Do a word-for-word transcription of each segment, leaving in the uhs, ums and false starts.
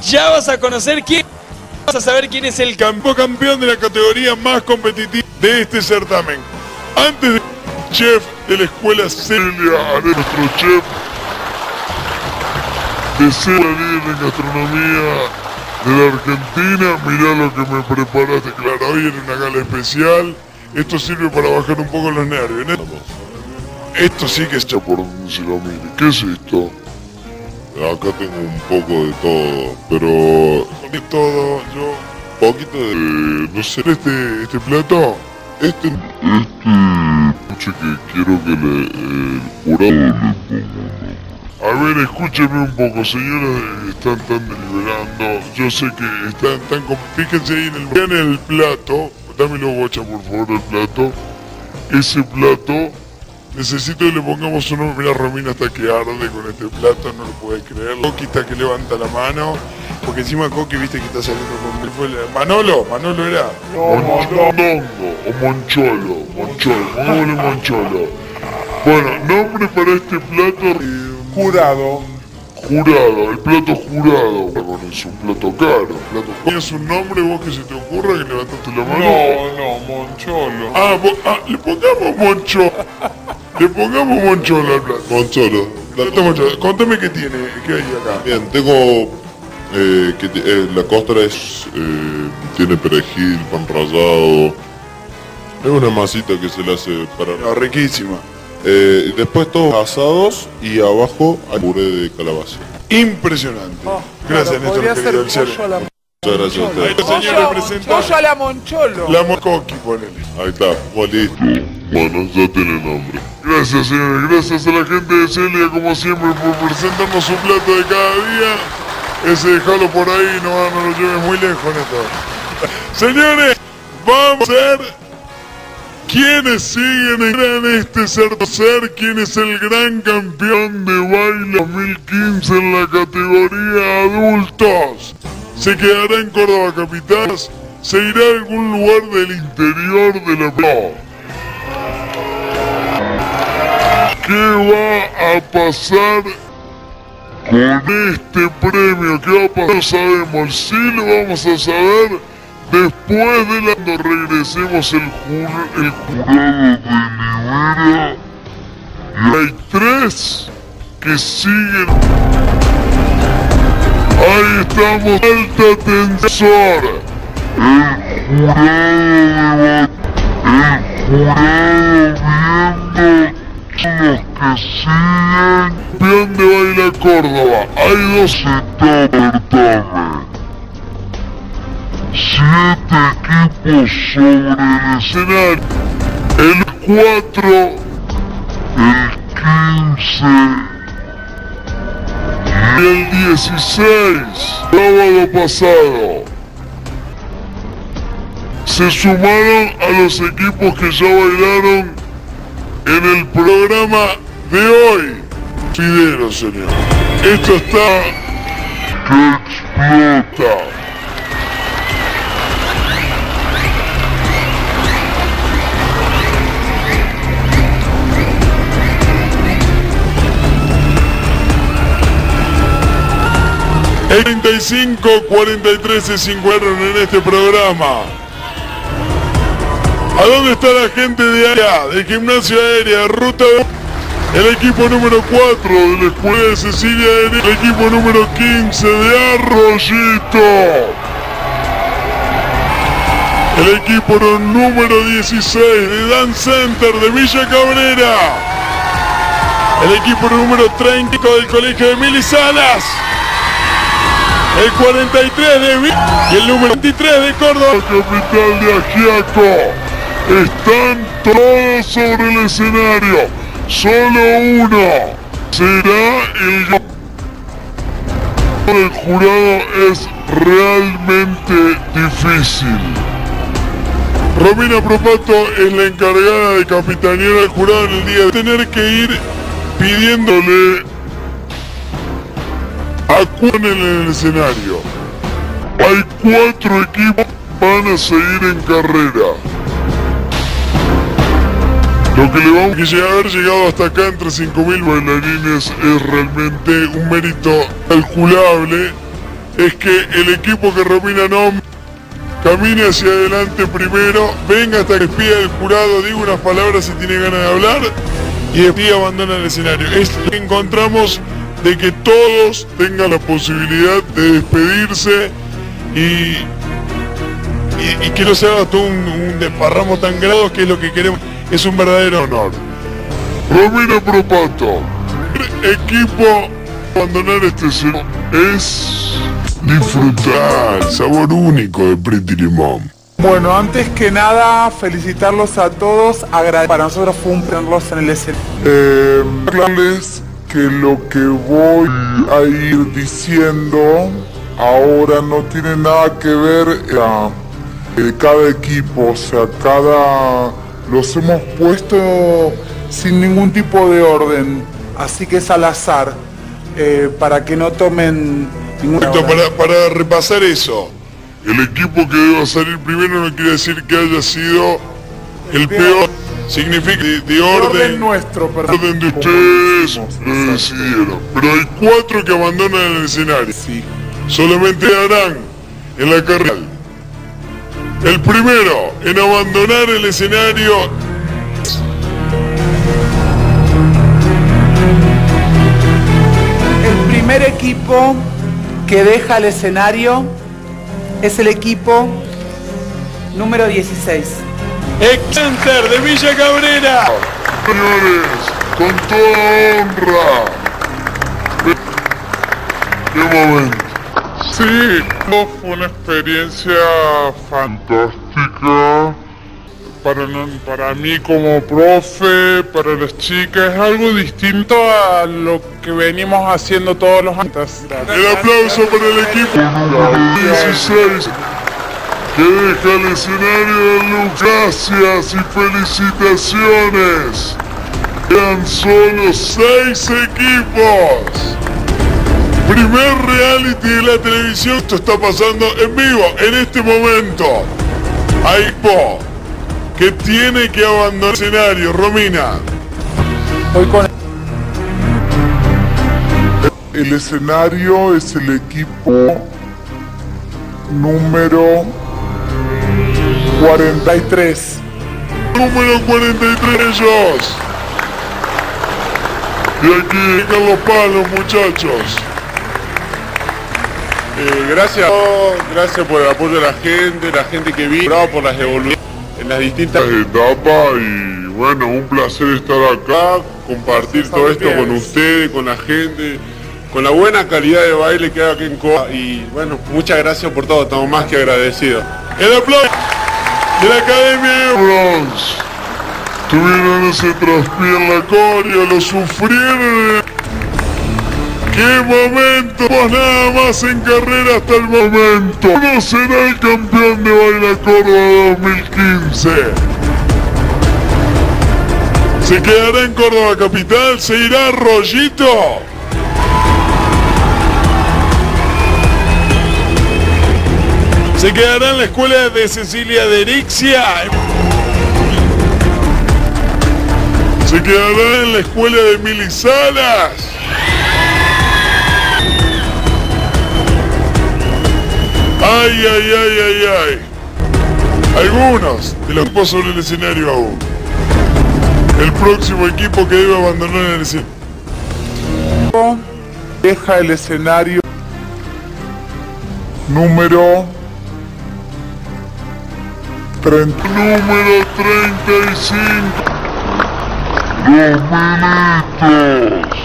Ya vas a conocer quién, vas a saber quién es el campeón, campeón de la categoría más competitiva de este certamen. Antes de chef de la escuela Celia, nuestro chef de Celia, líder en gastronomía de la Argentina, mirá lo que me preparaste, claro, hoy en una gala especial. Esto sirve para bajar un poco los nervios, ¿no? Esto sí que es hecho por donde se lo mire. ¿Qué es esto? Acá tengo un poco de todo, pero de todo, yo poquito de, no sé, este, este plato, este, este, noche que quiero que le, el jurado le ponga. A ver, escúcheme un poco, señores, están tan deliberando, yo sé que están tan, fíjense ahí en el, vean el plato, dámelo bocha por favor el plato, ese plato. Necesito que le pongamos un nombre. Mira, Romina hasta que arde con este plato, no lo puede creer. Coqui está que levanta la mano, porque encima Coqui viste que está saliendo con... Manolo, Manolo era... No, Mondongo, o Moncholo, Moncholo, pongámosle Moncholo. Bueno, nombre para este plato... Jurado. Jurado, el plato jurado. Bueno, es un plato caro, un plato... ¿Tienes un nombre vos que se te ocurra que levantaste la mano? No, no, Moncholo. Ah, vos, ah, le pongamos Moncho. Le pongamos Moncholo al plato. Moncholo. Moncholo. Contame qué tiene, qué hay acá. Bien, tengo... Eh, que eh, la costra es... Eh, tiene perejil, pan rallado. Es una masita que se le hace para... No, riquísima. Eh, después todos asados y abajo hay puré de calabaza. Impresionante. Oh, claro, gracias, Néstor, podría querido. ser pollo a la Muchas gracias a ustedes. Ahí el señor le presenta... Pollo a la Moncholo. La Mocoqui, ponele. Ahí está, muy listo. Bueno, ya tiene nombre. Gracias, señores. Gracias a la gente de Celia, como siempre, por presentarnos un plato de cada día. Ese dejalo por ahí, no, no lo lleves muy lejos, Néstor. Señores, vamos a ver quiénes siguen en este certamen, quién es el gran campeón de baile dos mil quince en la categoría adultos. Se quedará en Córdoba capital, se irá a algún lugar del interior de la provincia. ¿Qué va a pasar con este premio? ¿Qué va a pasar? No sabemos, sí lo vamos a saber después de la... Cuando regresemos el, jur, el jurado delibera y hay tres que siguen. Ahí estamos, alta tensión. El jurado de el jurado viendo los que siguen. Campeón de baile Córdoba, hay dos etapas. Siete equipos sobre el escenario. El cuatro, el quince y el dieciséis, sábado pasado, se sumaron a los equipos que ya bailaron en el programa de hoy. Fidero, señor. Esto está que explota. El treinta y cinco cuarenta y tres se encuentran en este programa. ¿A dónde está la gente de allá? De Gimnasia Aérea, Ruta dos? El equipo número cuatro de la Escuela de Cecilia Aérea. El equipo número quince de Arroyito. El equipo número dieciséis de Dance Center de Villa Cabrera. El equipo número treinta del Colegio de Mili Salas. El cuarenta y tres de Villa y el número veintitrés de Córdoba. Capital de Ajiaco. Están todos sobre el escenario. Solo uno será el... El jurado es realmente difícil. Romina Propato es la encargada de capitanear al jurado en el día de tener que ir pidiéndole a cuán en el escenario. Hay cuatro equipos que van a seguir en carrera. Lo que le vamos a llegar, haber llegado hasta acá entre cinco mil bailarines es realmente un mérito calculable es que el equipo que Romina nombra camine hacia adelante primero, venga hasta que despida el jurado, diga unas palabras si tiene ganas de hablar y después abandona el escenario. Es lo que encontramos de que todos tengan la posibilidad de despedirse y, y, y que no se haga todo un, un desparramo tan grande, que es lo que queremos. Es un verdadero honor. Romina Propato, equipo, abandonar este escenario es disfrutar el sabor único de Pretty Limón. Bueno, antes que nada, felicitarlos a todos. Agra- Para nosotros fue un tenerlos en el escenario. Eh, aclararles que lo que voy a ir diciendo ahora no tiene nada que ver eh, cada equipo, o sea, cada los hemos puesto sin ningún tipo de orden, así que es al azar, eh, para que no tomen ninguna. Para, para repasar eso, el equipo que deba salir primero no quiere decir que haya sido el peor, significa de, de orden, orden nuestro, perdón. orden de ustedes lo decidieron, pero hay cuatro que abandonan el escenario. Sí. Solamente harán en la carrera. El primero en abandonar el escenario El primer equipo que deja el escenario es el equipo número dieciséis. Excenter de Villa Cabrera. Señores, con toda honra. Qué momento. Sí, no, fue una experiencia fantástica. Para, no- para mí como profe, para las chicas, es algo distinto a lo que venimos haciendo todos los años. El aplauso para el equipo dieciséis que deja el escenario de luz. Gracias y felicitaciones. Quedan solo seis equipos. Primer reality de la televisión. Esto está pasando en vivo, en este momento. Hay equipo que tiene que abandonar el escenario. Romina. Voy con El escenario es el equipo número cuarenta y tres. Número cuarenta y tres ellos. Y aquí llegan los palos, muchachos. Eh, gracias, gracias por el apoyo de la gente, la gente que vino, bravo por las evoluciones en las distintas Etapa y bueno, un placer estar acá, compartir todo esto con ustedes, con la gente, con la buena calidad de baile que hay aquí en Coa. Y bueno, muchas gracias por todo, estamos más que agradecidos. El aplauso de la Academia de Bronx. Tuvieron ese traspié en la coreo, lo sufrieron. ¡Qué momento! Pues nada más en carrera hasta el momento. Uno será el campeón de Baila Córdoba dos mil quince. Se quedará en Córdoba capital, se irá a Rollito. Se quedará en la escuela de Cecilia de Erixia. Se quedará en la escuela de Mili Salas. Ay, ay, ay, ay, ay. Algunos de los equipos sobre el escenario aún. El próximo equipo que debe abandonar el escenario. Deja el escenario número treinta. Número treinta y cinco. Los Militos.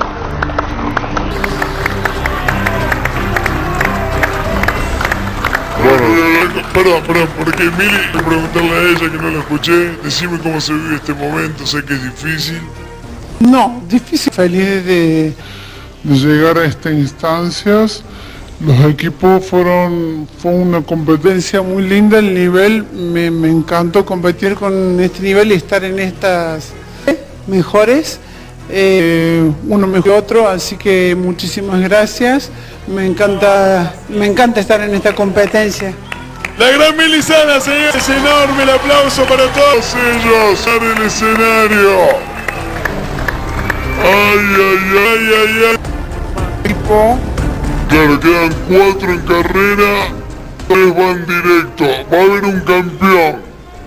Bueno, perdón, perdón, porque Mili, quiero preguntarle a ella que no la escuché, decime cómo se vive este momento, sé que es difícil. No, difícil. Feliz de, de llegar a estas instancias. Los equipos fueron, fue una competencia muy linda, el nivel, me, me encantó competir con este nivel y estar en estas mejores, eh, uno mejor que otro, así que muchísimas gracias, me encanta, me encanta estar en esta competencia. La gran Mili Salas, señores, es enorme el aplauso para todos ellos en el escenario. Ay, ay, ay, ay, ay. Equipo Claro, quedan cuatro en carrera, tres van directo, va a haber un campeón.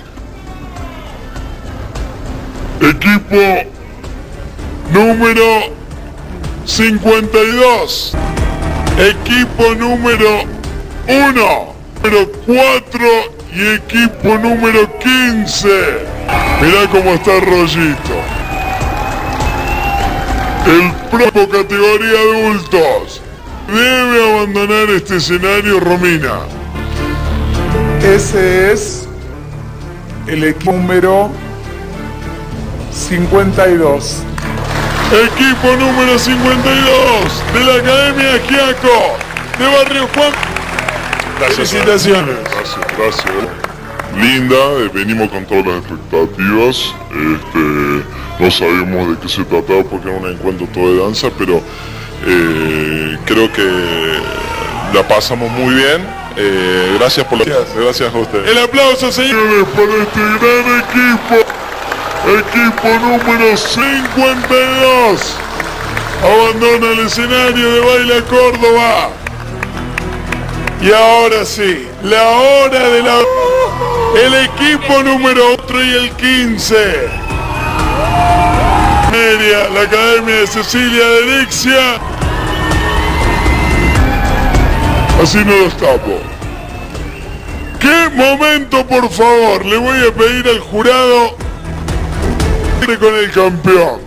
Equipo número cincuenta y dos, equipo número uno, número cuatro y equipo número quince. Mirá cómo está el rollito. El pro categoría adultos debe abandonar este escenario, Romina. Ese es el equipo número cincuenta y dos. Equipo número cincuenta y dos de la Academia Giaco de Barrio Juan. Gracias, felicitaciones. Gracias, gracias. Linda, eh, venimos con todas las expectativas. Este, no sabíamos de qué se trataba porque era un encuentro todo de danza, pero eh, creo que la pasamos muy bien. Eh, gracias por la... Gracias, gracias a ustedes. El aplauso, señores, para este gran equipo. Equipo número cincuenta y dos. Abandona el escenario de Baila Córdoba. Y ahora sí, la hora de la... El equipo número otro y el quince. Media, la Academia de Cecilia de Erixia. Así no los tapo. ¡Qué momento, por favor! Le voy a pedir al jurado con el campeón.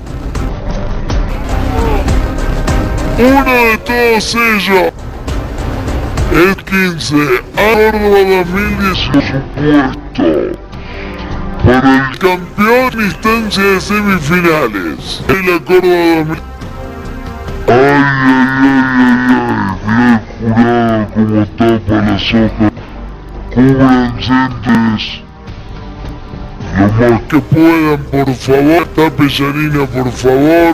Uno de todos ellos. El quince, a Córdoba dos mil dieciocho, puesto para el campeón en instancia de semifinales. En la Córdoba dos mil... Ay, ay, ay, ay, ay, mira el jurado como tapa las hojas. Cúbranse lo más que puedan, por favor. Tape Yanina, por favor.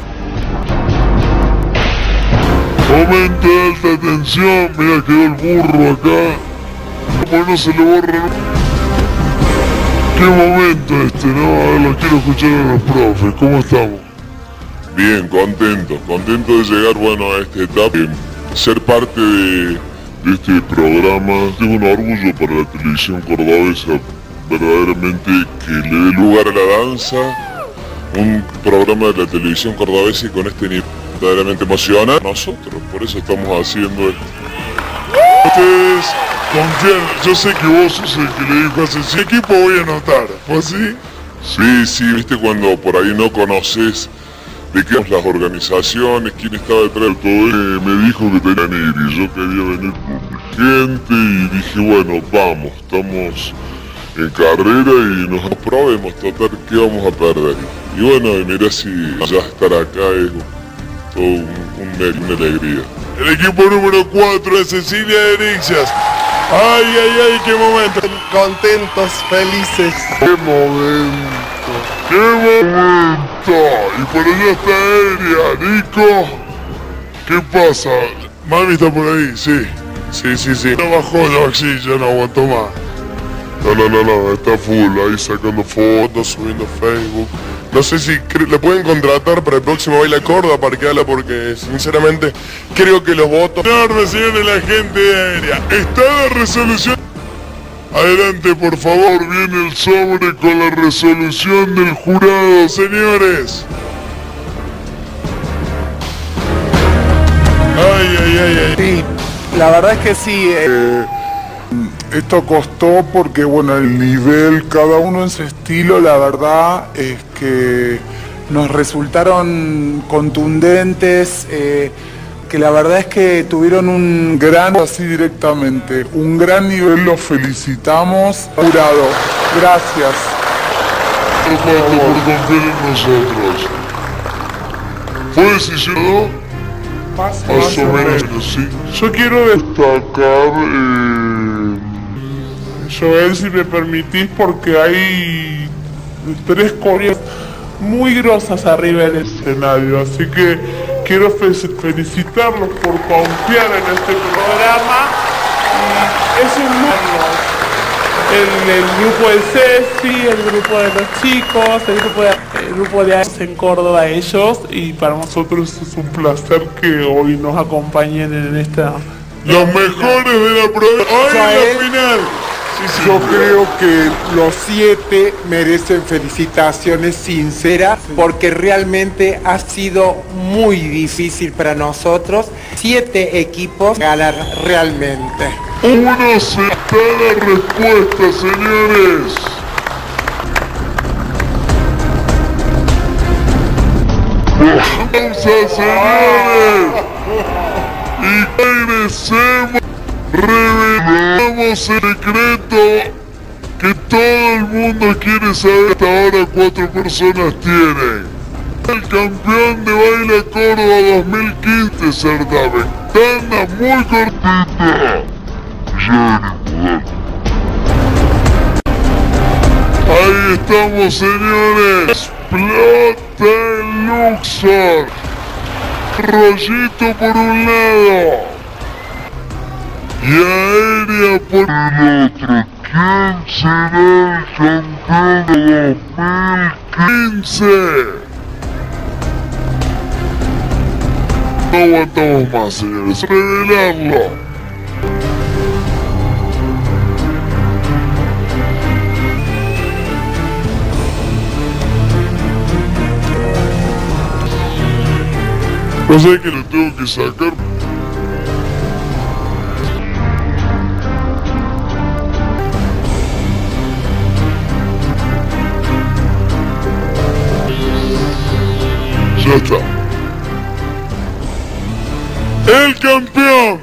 Momento de alta tensión. Mira, quedó el burro acá. Como no se le borra. Qué momento este, ¿no? A ver, lo quiero escuchar a los profes. ¿Cómo estamos? Bien, contento, contento de llegar, bueno, a esta etapa, eh, ser parte de, de este programa. Tengo un orgullo para la televisión cordobesa, verdaderamente, que le dé lugar a la danza, un programa de la televisión cordobesa y con este nivel verdaderamente emociona. Nosotros, por eso estamos haciendo esto. Ustedes confían, yo sé que vos sos el que le dijo hace ¿qué equipo voy a anotar? ¿Fue así? Sí, sí, viste cuando por ahí no conoces de qué las organizaciones, quién estaba detrás de todo, eh, me dijo que tenían ir y yo quería venir con mi gente y dije, bueno, vamos, estamos en carrera y nos probemos, total, ¿qué vamos a perder? Y bueno, y mira si ya estar acá es todo un, un, una alegría. El equipo número cuatro de Cecilia de Erixias. Ay, ay, ay, qué momento. Contentos, felices. Qué momento. ¡Qué momento! Y por allá está Aérea, Nico. ¿Qué pasa? Mami está por ahí, sí. Sí, sí, sí. No bajó, no, sí, ya no aguanto más. No, no, no, no, está full, ahí sacando fotos, subiendo Facebook. No sé si le pueden contratar para el próximo Baila Córdoba para que habla, porque sinceramente creo que los votos... Enorme, señores, la gente de Aérea. Está la resolución. Adelante, por favor, viene el sobre con la resolución del jurado, señores. Ay, ay, ay, ay. Sí, la verdad es que sí. Eh. Eh, esto costó porque, bueno, el nivel, cada uno en su estilo, la verdad es que nos resultaron contundentes, eh, que la verdad es que tuvieron un gran, así directamente, un gran nivel, los felicitamos. Jurado, gracias. Por confiar en nosotros. ¿Fue decisión? Más, Más o menos, sí. Yo quiero destacar, eh, Joel, si me permitís, porque hay tres coreas muy grosas arriba del escenario, así que quiero fe felicitarlos por confiar en este programa. Y es un el, el grupo de Ceci, el grupo de los chicos, el grupo de grupo de A en Córdoba ellos, y para nosotros es un placer que hoy nos acompañen en esta... Los mejores de la provincia. Hoy en la final. Sí, sí, yo creo que los siete merecen felicitaciones sinceras porque realmente ha sido muy difícil para nosotros. Siete equipos ganar realmente. Una aceptada respuesta, señores. Vamos, señores. Y regresemos. Revelamos el secreto que todo el mundo quiere saber. Hasta ahora cuatro personas tienen. El campeón de Baila Córdoba dos mil quince certamen. Tanda muy cortita. Ahí estamos, señores. Explota el Luxor. Rollito por un lado y Aérea por el otro. ¿Quién será el campeón de dos mil quince? No aguantamos más, señores. Revelarlo. No sé que lo tengo que sacar. Ya está. El campeón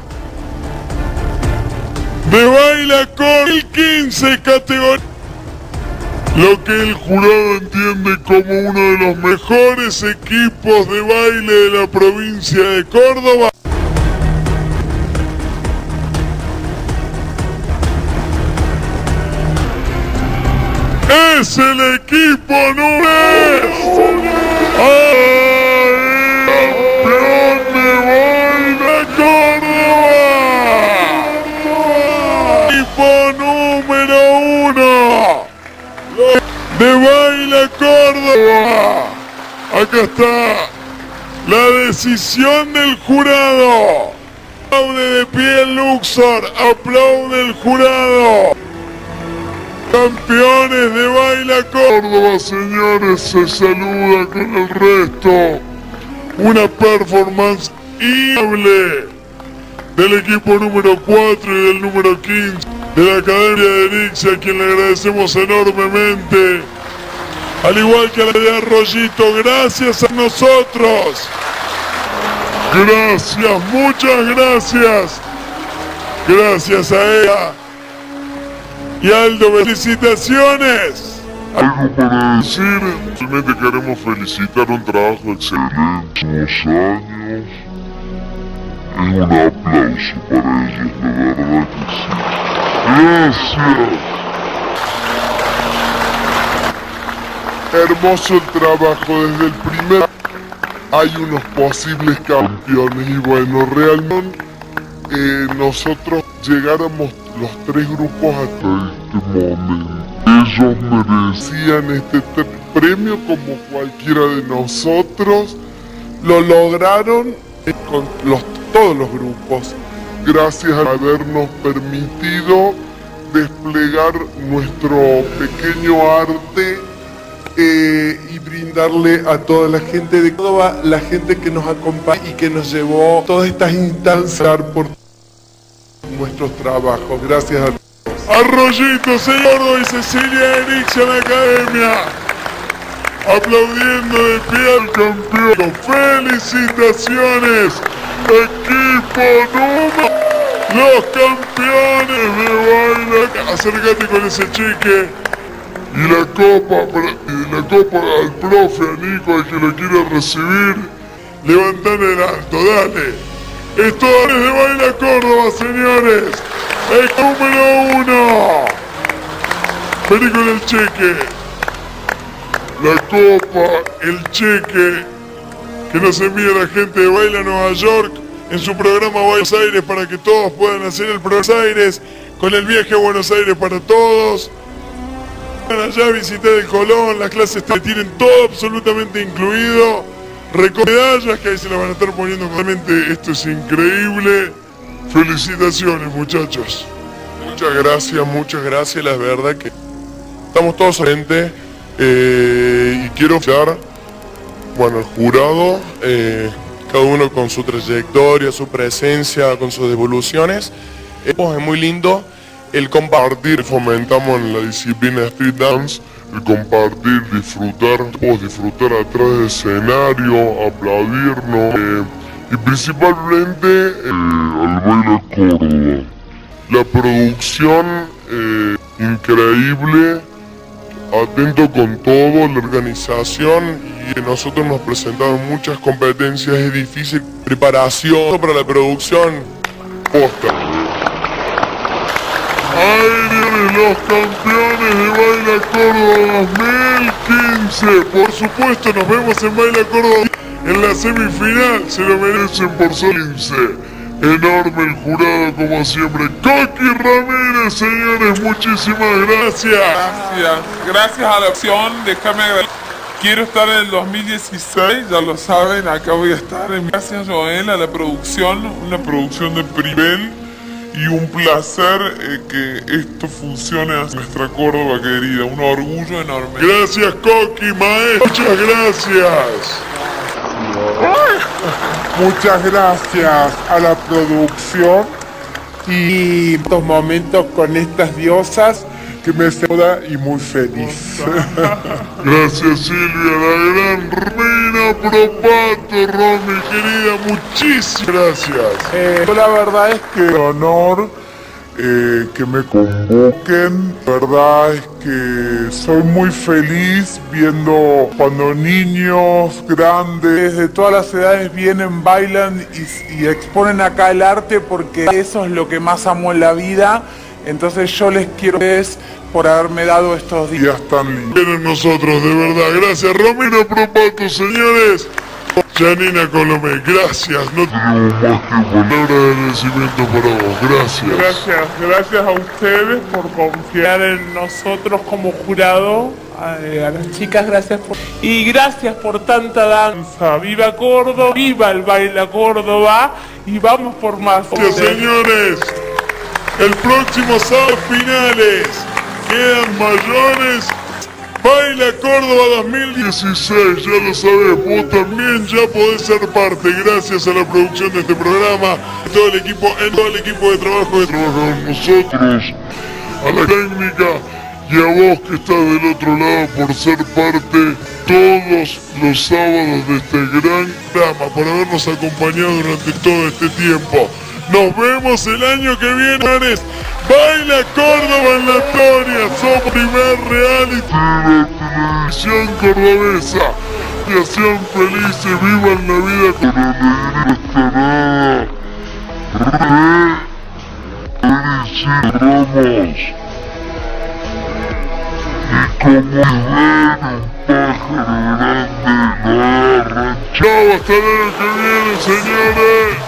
de Baila Córdoba dos mil quince categoría. Lo que el jurado entiende como uno de los mejores equipos de baile de la provincia de Córdoba. Es el equipo número campeón de Baila Córdoba. Equipo número uno de Baila Córdoba. Acá está la decisión del jurado. Aplaude de pie el Luxor, aplaude el jurado. Campeones de Baila Córdoba, señores, se saluda con el resto. Una performance increíble del equipo número cuatro y del número quince de la Academia de Nixia, a quien le agradecemos enormemente. Al igual que a la de Arroyito, gracias a nosotros. Gracias, muchas gracias. Gracias a ella. Y Aldo, felicitaciones. Algo para decir. Realmente queremos felicitar un trabajo excelente. Los años. Es un aplauso para ellos, la verdad que sí. Gracias. Hermoso el trabajo desde el primer. Hay unos posibles campeones y bueno, realmente eh, nosotros llegáramos los tres grupos hasta este momento. Ellos merecían este premio como cualquiera de nosotros. Lo lograron con los, todos los grupos. Gracias a habernos permitido desplegar nuestro pequeño arte eh, y brindarle a toda la gente de Córdoba, la gente que nos acompaña y que nos llevó todas estas instancias por nuestros trabajos. Gracias a todos. Arroyito, señor y Cecilia Enix en la academia. Aplaudiendo de pie al campeón. Felicitaciones, equipo número. Los campeones de Baila. Acércate con ese chique. Y la copa, y la copa al profe, a Nico, al que lo quiera recibir. Levantale el alto, dale. Esto es de Baila Córdoba, señores. El número uno. Vení con el cheque. La copa, el cheque que nos envía la gente de Baila Nueva York en su programa Buenos Aires para que todos puedan hacer el Buenos Aires con el viaje a Buenos Aires para todos. allá, visité el Colón, las clases tienen todo absolutamente incluido. Recomendallas que ahí se las van a estar poniendo realmente. Esto es increíble. Felicitaciones, muchachos. Muchas gracias, muchas gracias. La verdad que estamos todos frente eh, y quiero felicitar, bueno, el jurado, eh, cada uno con su trayectoria, su presencia, con sus devoluciones. Eh, es muy lindo el compartir. Fomentamos en la disciplina de street dance el compartir, disfrutar, vos disfrutar atrás del escenario, aplaudirnos eh, y principalmente eh, al baile Córdoba. La producción eh, increíble, atento con todo, la organización, y nosotros nos presentaron muchas competencias, es difícil, preparación para la producción, posta. Ahí vienen los campeones de Baila Córdoba dos mil quince. Por supuesto, nos vemos en Baila Córdoba en la semifinal. Se lo merecen por su quince. Enorme el jurado como siempre. Coqui Ramírez, señores, muchísimas gracias. Gracias, gracias a la opción. Déjame ver. Quiero estar en el dos mil dieciséis, ya lo saben, acá voy a estar. Gracias, Joel, a la producción, una producción de primer. Y un placer eh, que esto funcione a nuestra Córdoba querida, un orgullo enorme. Gracias, Coqui, maestro, muchas gracias. Muchas gracias a la producción y estos momentos con estas diosas que me saluda y muy feliz. Gracias, Silvia, la gran Romina Propato, Romy querida, muchísimas gracias. Eh, la verdad es que honor eh, que me convoquen, la verdad es que soy muy feliz viendo cuando niños grandes de todas las edades vienen, bailan y, y exponen acá el arte, porque eso es lo que más amo en la vida. Entonces yo les quiero es por haberme dado estos días tan lindos. Vienen nosotros, de verdad. Gracias, Romina Propato, señores. Janina Colomé, gracias. No tenemos más que palabra de agradecimiento para vos. Gracias. Gracias, gracias a ustedes por confiar en nosotros como jurado. A, a las chicas, gracias por... Y gracias por tanta danza. ¡Viva Córdoba! ¡Viva el Baila Córdoba! Y vamos por más. Gracias, señores. El próximo sábado finales. Quedan mayores. Baila Córdoba dos mil dieciséis, ya lo sabes, vos también ya podés ser parte, gracias a la producción de este programa, todo el equipo, en todo el equipo de trabajo que trabaja con nosotros, a la técnica y a vos que estás del otro lado por ser parte todos los sábados de este gran programa, por habernos acompañado durante todo este tiempo. Nos vemos el año que viene, señores. Baila Córdoba en la historia. Somos primer reality de la televisión cordobesa. Que sean felices, vivan la vida con alegría estará. Felicitamos. Y como ven un pájaro grande, no arrancha. Chao, hasta el año que viene, señores.